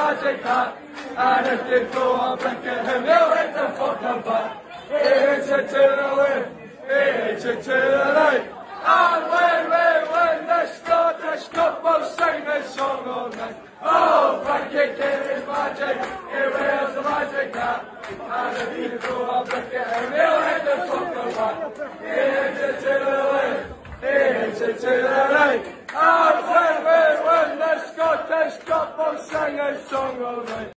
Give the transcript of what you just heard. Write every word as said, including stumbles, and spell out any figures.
magic hat. And if you go on blinking him, you'll hit the fucking butt. He hits it to the wind, he hits it to the light. And when we win the Scottish Cup, we'll sing this song all night. Oh, Frankie Kenny's magic, he wears the magic hat. And if you go on blinking him, you'll hit the fucking butt. He hits it to the wind, he hits it to the